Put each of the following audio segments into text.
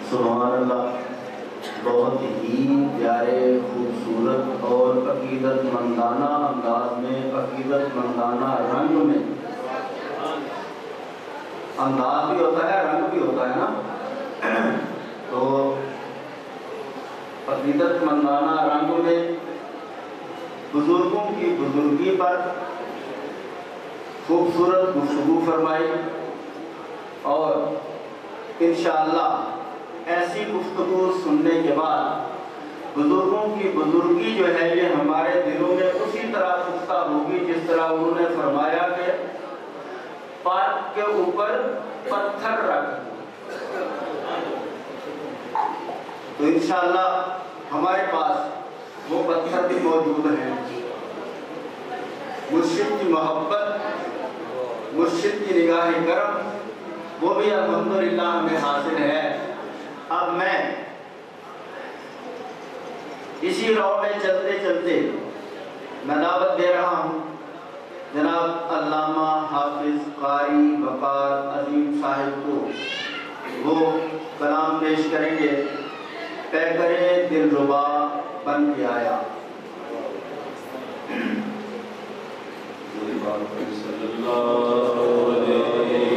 سبحان اللہ، بہت ہی پیارے، خوبصورت اور عقیدت مندانہ انداز میں، عقیدت مندانہ رنگ میں، انداز بھی ہوتا ہے رنگ بھی ہوتا ہے نا، تو عقیدت مندانہ رنگ میں بزرگوں کی بزرگی پر خوبصورت گفتگو فرمائی، اور انشاءاللہ ایسی گفتگو سننے کے بعد بزرگوں کی بزرگی جو ہے یہ ہمارے دلوں میں اسی طرح پختہ ہوگی جس طرح انہوں نے فرمایا کہ پات کے اوپر پتھر رکھ، تو انشاءاللہ ہمارے پاس وہ پتھر بھی موجود ہیں۔ مرشد کی محبت، مرشد کی نگاہ کرم، وہ بھی الحمدللہ ہمیں حاصل ہے۔ اب میں اسی راہ میں چلتے چلتے میں دعوت دے رہا ہوں جناب علامہ حافظ قاری وقار عظیم صاحب کو، وہ کلام پیش کریں گے، پیکرے دلربا بن کے آیا۔ صلی اللہ علیہ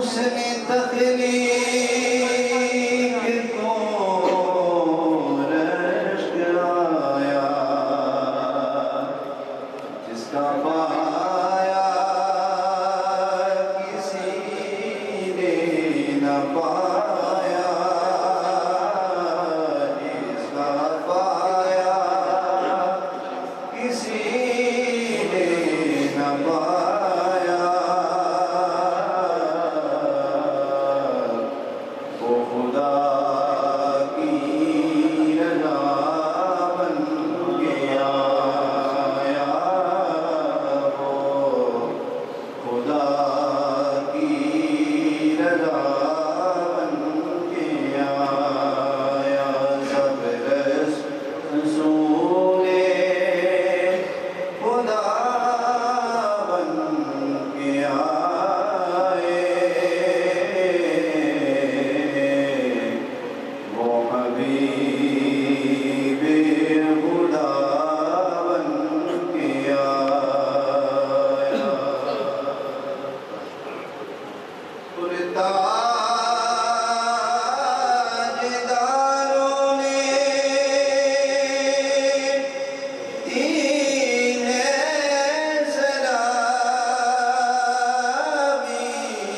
حسن تخلیق کو رشک آیا جس کا پایا کسی نے نہ پایا جس کا پایا کسی نے نہ پایا وہ خدا کی رضا بن کے آیا وہ خدا کی رضا بن کے آیا سب رسول خدا بن کے آئے وہ حبیب خدا بن کے آیا تاجداروں نے دی ہے سلامی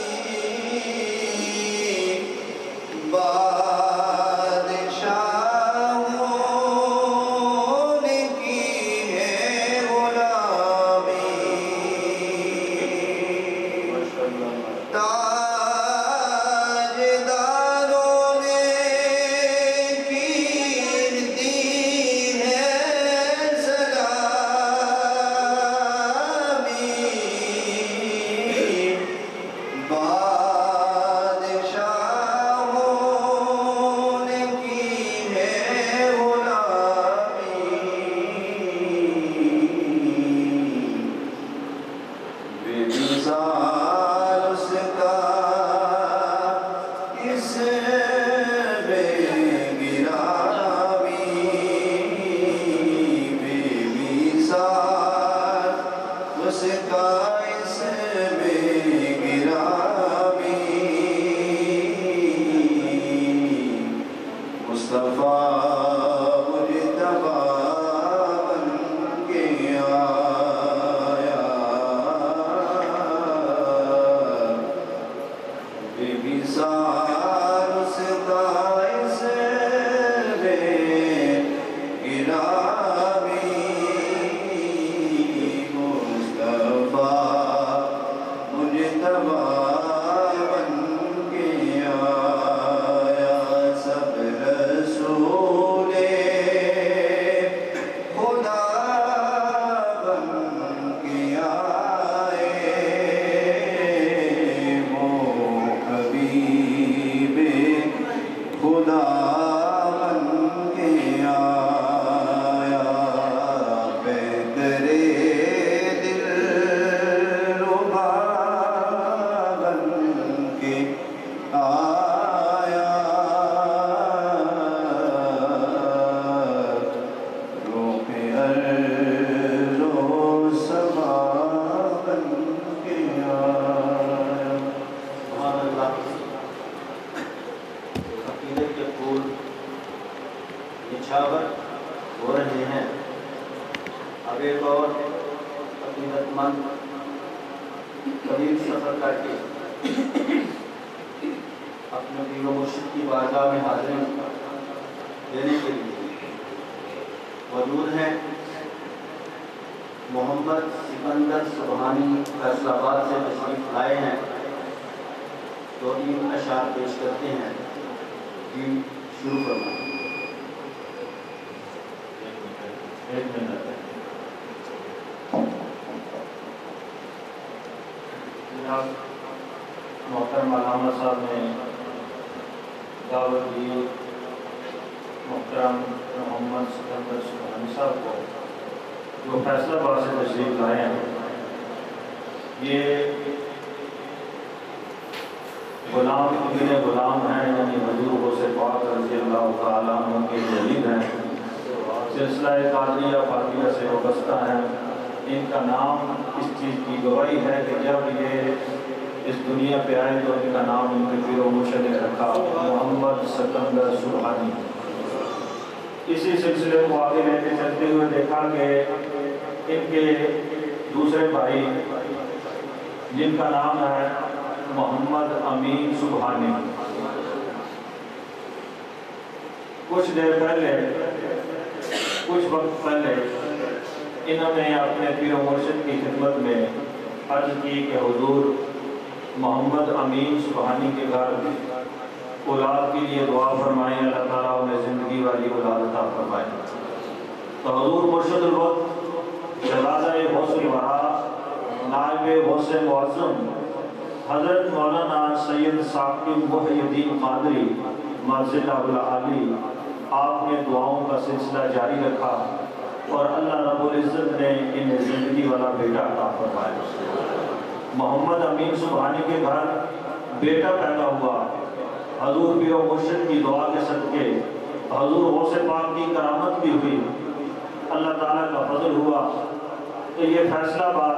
بادشاہوں نے کی ہے غلامی تاجداروں نے پیر دی ہے سلامی بادشاہوں نے کی ہے غلامی بے مثال اس کا اس بے گرامی بے مثال اس کا اس بے گرامی مصطفیٰ مجتبیٰ بن کے آیا بے مثال اس کا اس بے گرامی مصطفیٰ مجتبیٰ بن کے آیا سب رسول خدا بن کے آئے وہ حبیب خدا بن کے آیا بہترے دلربا بن کے آیا روح ارض و سما بن کے آیا سبحان اللہ عقیدت کے پھول نچھاور ہو رہے ہیں اب ایک اور عقیدت مند طویل سفر کر کے اپنے پیر و مرشد کی بارگاہ میں حاضری دینے کے لیے موجود ہیں محمد سکندر سبحانی فیصل آباد سے تشریف لائے ہیں تو ان اشعار پیش کرتے ہیں جی شروع فرمائیں ایک منٹ جناب محترم علامہ صاحب نے دعوت دی محترم محمد سکندر سبحانی صاحب کو جو فیصل آباد سے تشریف لائے ہیں یہ غلام ابن غلام ہیں یعنی حضور غوث پاک رضی اللہ تعالیٰ عنہ کے جدید ہیں سلسلہ قادریہ فاطمیہ سے وابستہ ہیں ان کا نام اس چیز کی گواہی ہے کہ جب یہ اس دنیا پہ آئے تو ان کا نام ان کے پیر و مرشد نے رکھا محمد سکندر سبحانی۔ اسی سلسلے کو آگے لے کے چلتے ہوئے دیکھا کہ ان کے دوسرے بھائی جن کا نام ہے محمد امین سبحانی، کچھ دیر پہلے کچھ وقت پہلے انہوں نے اپنے پیر و مرشد کی خدمت میں عرض کی کہ حضور محمد امین سبحانی کے گھر اولاد کے لیے دعا فرمائیں، اللہ تعالیٰ انہیں زندگی والی اولاد عطا فرمائیں۔ تو حضور مرشد الوقت شہزادہ غوث الورا نائب غوث معظم حضرت مولانا سید ثاقب محی الدین قادری معزلہ العالی آپ نے دعاؤں کا سلسلہ جاری رکھا اور اللہ رب العزت نے انہیں زندگی والا بیٹا عطا فرمایا۔ محمد امین سبحانی کے گھر بیٹا پیدا ہوا، حضور پیر و مرشد کی دعا کے صدقے حضور غوث پاک کی کرامت بھی ہوئی، اللہ تعالیٰ کا فضل ہوا کہ یہ فیصلہ آباد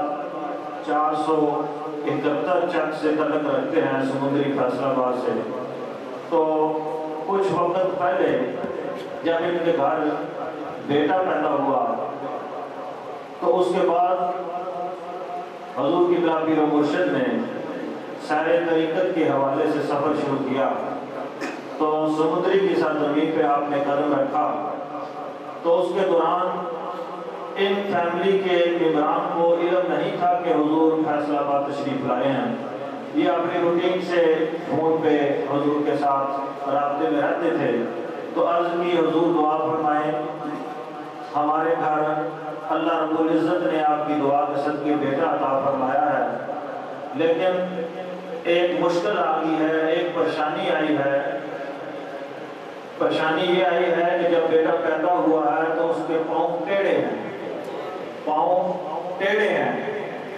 471 چک سے تعلق رکھتے ہیں، سمندری فیصلہ آباد سے۔ تو کچھ وقت پہلے جب ان کے گھر بیٹا پیدا ہوا تو اس کے بعد حضور کی بلا پیر و مرشد نے سیر طریقت کے حوالے سے سفر شروع کیا، تو سمندری کی سرزمین پہ آپ نے قدم رکھا۔ تو اس کے دوران ان فیملی کے ممبران کو علم نہیں تھا کہ حضور فیصلہ آباد تشریف لائے ہیں، یہ اپنی روٹین سے فون پہ حضور کے ساتھ رابطے میں رہتے تھے۔ تو عرض کی حضور دعا فرمائیں، ہمارے گھر اللہ رب العزت نے آپ کی دعا کے صدقے بیٹا عطا فرمایا ہے، لیکن ایک مشکل آ گئی ہے، ایک پریشانی آئی ہے۔ پریشانی یہ آئی ہے کہ جب بیٹا پیدا ہوا ہے تو اس کے پاؤں ٹیڑھے ہیں، پاؤں ٹیڑھے ہیں۔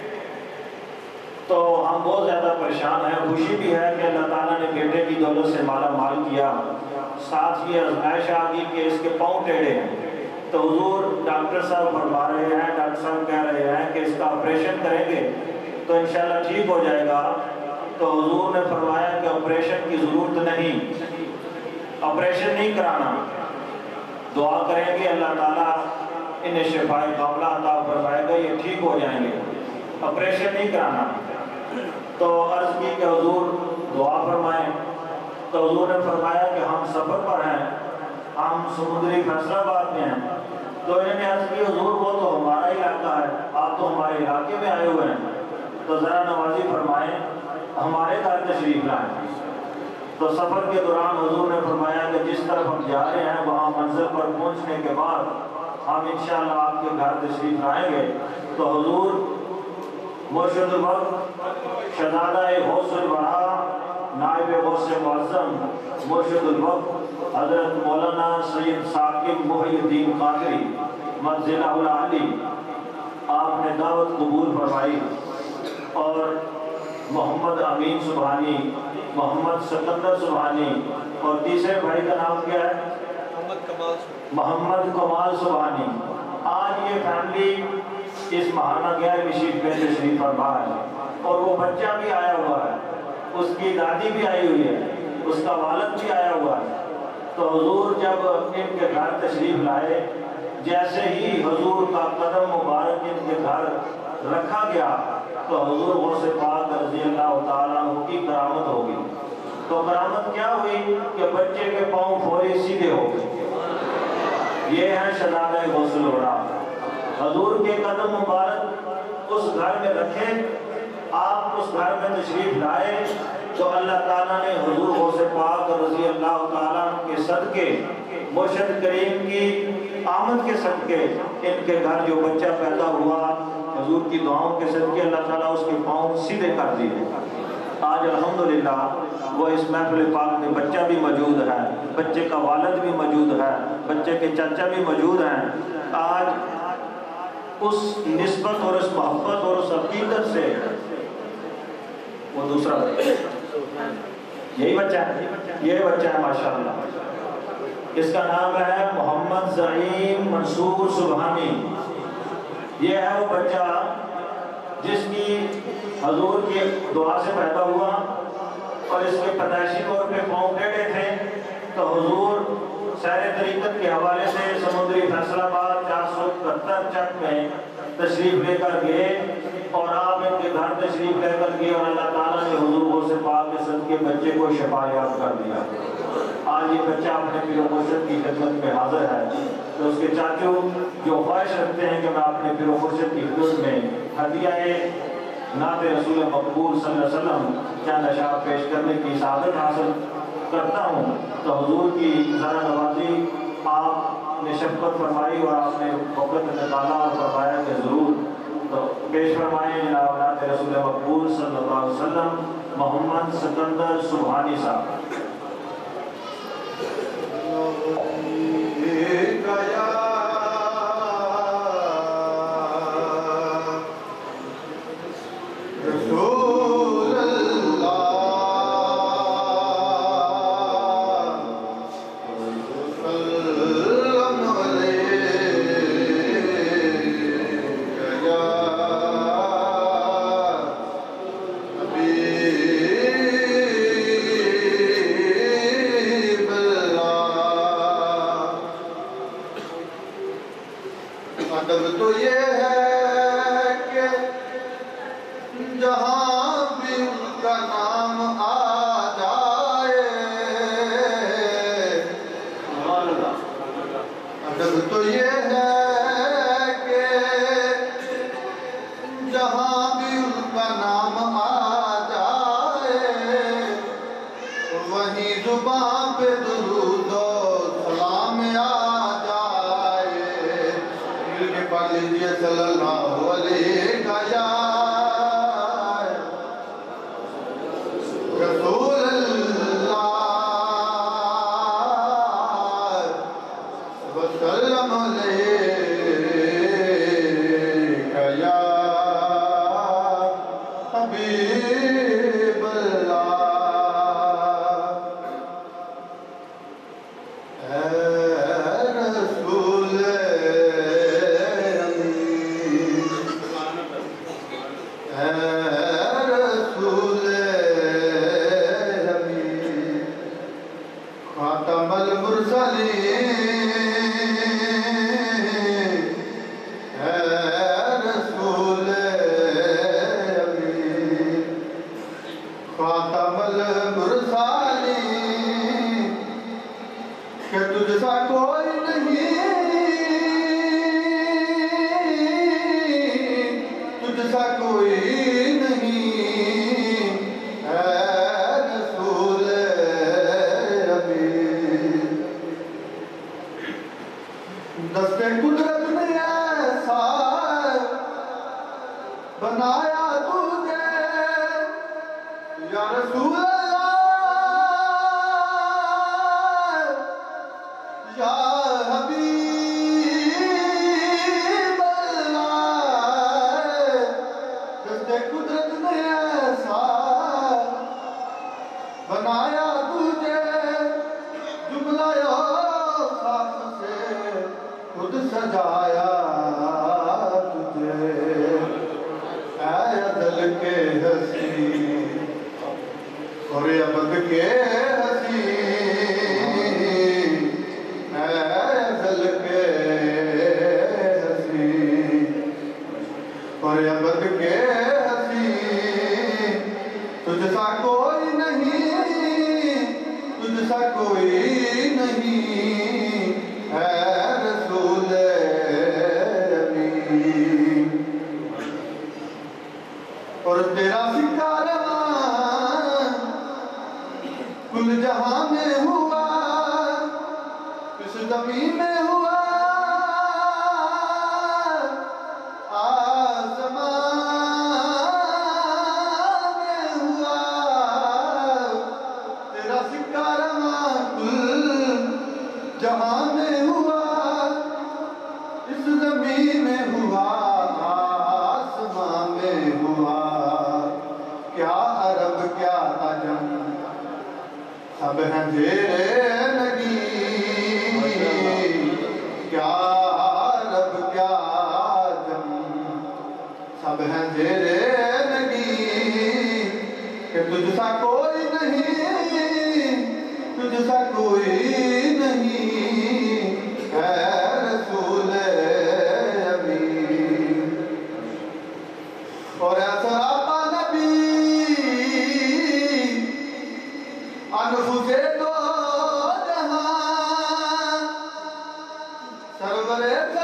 تو ہم بہت زیادہ پریشان ہیں۔ خوشی بھی ہے کہ اللہ تعالیٰ نے بیٹے کی دولت سے مالا مال کیا، ساتھ یہ آزمائش آ گئی کہ اس کے پاؤں ٹیڑھے ہیں۔ تو حضور ڈاکٹر صاحب فرما رہے ہیں، ڈاکٹر صاحب کہہ رہے ہیں کہ اس کا آپریشن کریں گے تو انشاءاللہ ٹھیک ہو جائے گا۔ تو حضور نے فرمایا کہ آپریشن کی ضرورت نہیں، آپریشن نہیں کرانا، دعا کریں گے اللہ تعالیٰ انہیں شفاء کاملہ عطا فرمائے گا، یہ ٹھیک ہو جائیں گے، آپریشن نہیں کرانا۔ تو عرض کی کہ حضور دعا فرمائیں۔ تو حضور نے فرمایا کہ ہم سفر پر ہیں، ہم سمندری فیصلہ آباد میں ہیں۔ تو انہوں نے عرض کی حضور وہ تو ہمارا علاقہ ہے، آپ تو ہمارے علاقے میں آئے ہوئے ہیں، تو ذرا نوازی فرمائیں ہمارے گھر تشریف لائیں۔ تو سفر کے دوران حضور نے فرمایا کہ جس طرف ہم جا رہے ہیں وہاں منزل پر پہنچنے کے بعد ہم انشاءاللہ آپ کے گھر تشریف لائیں گے۔ تو حضور مرشد الوقت شہزادہ غوث الورا نائب غوث معظم مرشد الوقت حضرت مولانا سید ثاقب محی الدین قادری معزلہ العالی آپ نے دعوت قبول فرمائی، اور محمد امین سبحانی، محمد سکندر سبحانی، اور تیسرے بھائی کا نام کیا ہے؟ محمد کمال سبحانی۔ آج یہ فیملی اس ماہانہ 11ویں شریف میں تشریف فرما ہے، اور وہ بچہ بھی آیا ہوا ہے، اس کی دادی بھی آئی ہوئی ہے، اس کا والد بھی آیا ہوا ہے۔ تو حضور جب ان کے گھر تشریف لائے، جیسے ہی حضور کا قدم مبارک ان کے گھر رکھا گیا تو حضور غوث پاک رضی اللہ تعالیٰ عنہ کی کرامت ہوگی۔ تو کرامت کیا ہوئی کہ بچے کے پاؤں فوری سیدھے ہو گئے۔ یہ ہے شہزادہ غوث الورا۔ حضور کے قدم مبارک اس گھر میں رکھے، آپ اس گھر میں تشریف لائے تو اللہ تعالیٰ نے حضور غوث پاک رضی اللہ تعالیٰ کے صدقے، مرشد کریم کی آمد کے صدقے، ان کے گھر جو بچہ پیدا ہوا حضور کی دعاؤں کے صدقے اللہ تعالیٰ اس کے پاؤں سیدھے کر دیے۔ آج الحمدللہ وہ اس محفل پاک میں بچہ بھی موجود ہے، بچے کا والد بھی موجود ہے، بچے کے چچا بھی موجود ہیں۔ آج اس نسبت اور اس محبت اور اس عقیدت سے وہ دوسرا یہی بچہ ہے، یہ بچہ ہے ماشاءاللہ، اس کا نام ہے محمد زعیم منصور سبحانی۔ یہ ہے وہ بچہ جس کی حضور کی دعا سے پیدا ہوا اور اس کے پیدائشی طور پہ پاؤں ٹیڑھے تھے، تو حضور سیر طریقت کے حوالے سے سمندری فیصل آباد 471 چک میں تشریف لے کر گئے اور آپ ان کے گھر تشریف لے کر گئے اور اللہ تعالیٰ نے حضور غوث پاک کے صدقے بچے کو شفا یاب کر دیا۔ آج یہ بچہ اپنے پیر و مرشد کی خدمت میں حاضر ہے، تو اس کے چاچو جو خواہش رکھتے ہیں کہ میں اپنے پیر و مرشد کی خدمت میں ہدیہ نعت رسول مقبول صلی اللہ علیہ وسلم چند اشعار پیش کرنے کی سعادت حاصل کرتا ہوں، تو حضور کی ذرا نوازی آپ نے شفقت فرمائی اور آپ نے وقت نکالا اور فرمایا کہ ضرور تو پیش فرمائیں جناب نعت رسول مقبول صلی اللہ علیہ وسلم محمد سکندر سبحانی صاحب۔ سب ہیں تیرے نگی سا کوئی نہیں، تجھ سا کوئی نہیں ہے رسول امین۔ اور اے سراپا نبی انفس دو جہاں، سرور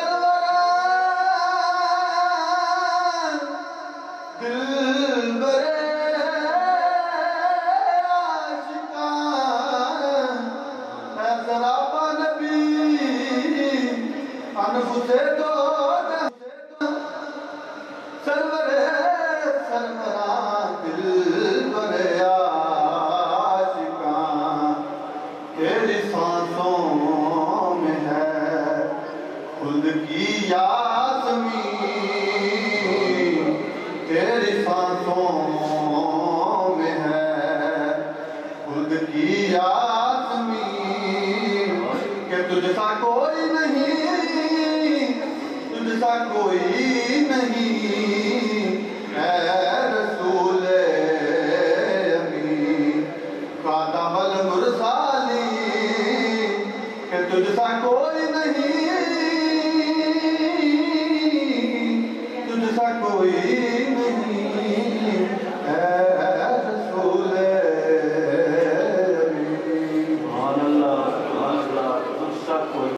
سروران دلبر عاشقان، اے سراپا نبی انفس دو جہاں، سرور سروران دلبر عاشقان، تیری سانسوں میں ہے خود کی یاسمین، تیری سانسوں میں ہے خود کی یاسمین، کہ تجھ سا کوئی نہیں، تجھ سا کوئی نہیں اے رسول امین۔ خاتم المرسلین، کہ تجھ سا کوئی نہیں، تجھ سا کوئی نہیں اے رسول